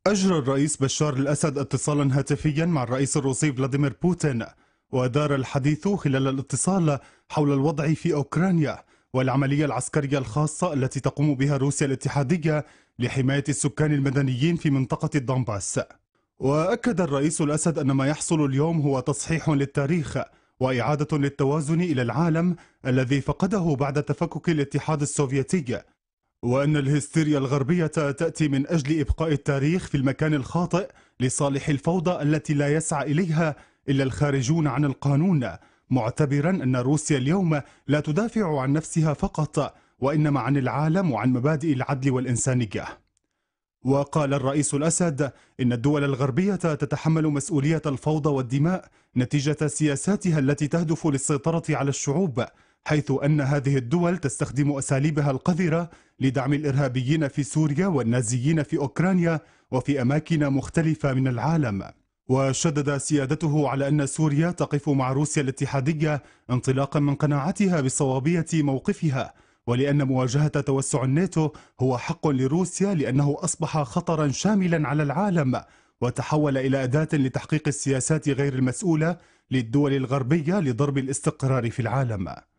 أجرى الرئيس بشار الأسد اتصالا هاتفيا مع الرئيس الروسي فلاديمير بوتين، ودار الحديث خلال الاتصال حول الوضع في أوكرانيا والعملية العسكرية الخاصة التي تقوم بها روسيا الاتحادية لحماية السكان المدنيين في منطقة دونباس. وأكد الرئيس الأسد أن ما يحصل اليوم هو تصحيح للتاريخ وإعادة للتوازن إلى العالم الذي فقده بعد تفكك الاتحاد السوفيتي، وأن الهستيريا الغربية تأتي من أجل إبقاء التاريخ في المكان الخاطئ لصالح الفوضى التي لا يسعى إليها إلا الخارجون عن القانون، معتبرا أن روسيا اليوم لا تدافع عن نفسها فقط وإنما عن العالم وعن مبادئ العدل والإنسانية. وقال الرئيس الأسد إن الدول الغربية تتحمل مسؤولية الفوضى والدماء نتيجة سياساتها التي تهدف للسيطرة على الشعوب، حيث أن هذه الدول تستخدم أساليبها القذرة لدعم الإرهابيين في سوريا والنازيين في أوكرانيا وفي أماكن مختلفة من العالم. وشدد سيادته على أن سوريا تقف مع روسيا الاتحادية انطلاقا من قناعتها بصوابية موقفها، ولأن مواجهة توسع الناتو هو حق لروسيا لأنه أصبح خطرا شاملا على العالم وتحول إلى أداة لتحقيق السياسات غير المسؤولة للدول الغربية لضرب الاستقرار في العالم.